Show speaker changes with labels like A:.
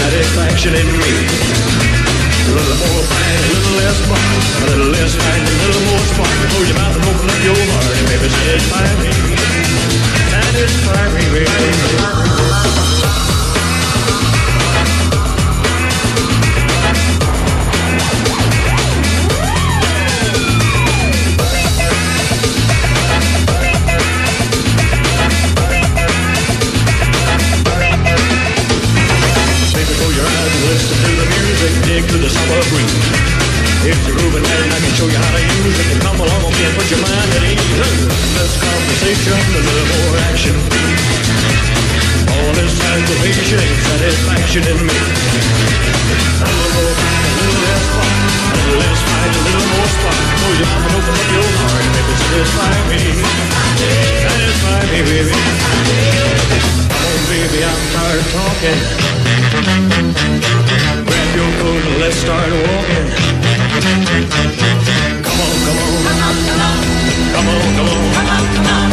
A: satisfaction in me. A little more fight, a little less fun. A little less fight, a little more spark. Close your mouth and open up your heart and baby satisfy me. Satisfy me, baby. Listen to the music, dig to the summer breeze. If you're grooving and I can show you how to use it, then come along with me and put your mind at ease. Less conversation, a little more action. All this aggravation ain't satisfaction in me. A little more fight, a little less fun. A little less fight, a little more spark. Close your mouth and open up your heart, baby, satisfy me. Satisfy me, baby. Come on, baby, I'm tired of talking. Grab your coat and let's start walking. Come on, come on. Come on, come on. Come on, come on.